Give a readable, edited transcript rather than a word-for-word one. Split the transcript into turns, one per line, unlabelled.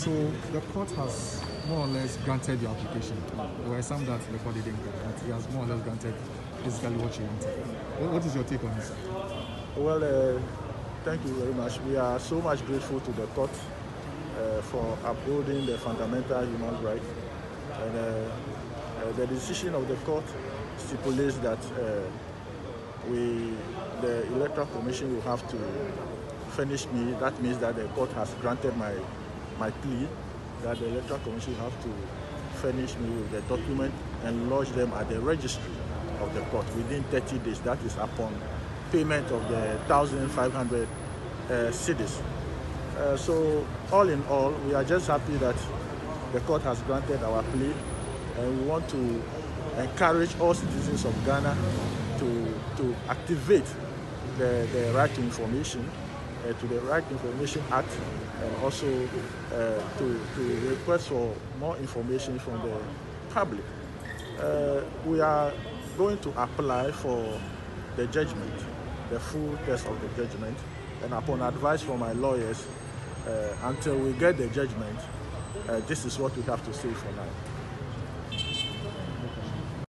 So the court has more or less granted your application. There were some that the court didn't grant, but he has more or less granted basically what you wanted. What is your take on this?
Well, thank you very much. We are so much grateful to the court for upholding the fundamental human rights. And the decision of the court stipulates that the Electoral Commission will have to furnish me. That means that the court has granted my plea, that the Electoral Commission will have to furnish me with the document and lodge them at the registry of the court within 30 days. That is upon payment of the 1,500 cedis. So all in all, we are just happy that the court has granted our plea, and we want to encourage all citizens of Ghana to activate the right to information, to the Right to Information Act, and also to request for more information from the public. We are going to apply for the judgment, the full text of the judgment, and upon advice from my lawyers, until we get the judgment, this is what we have to say for now.